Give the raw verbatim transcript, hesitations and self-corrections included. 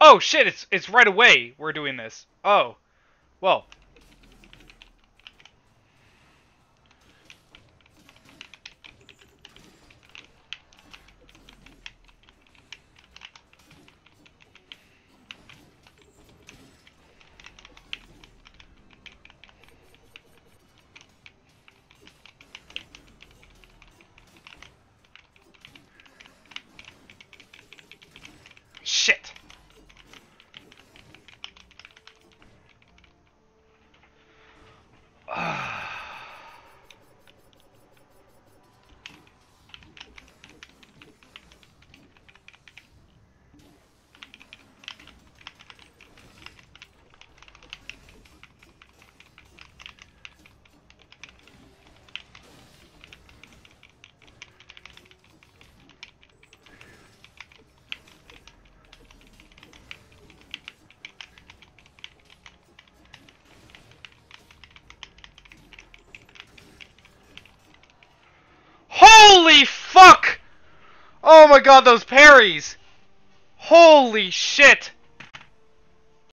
Oh shit, it's it's right away we're doing this. Oh. Well. Shit. Holy fuck! Oh my god, those parries! Holy shit!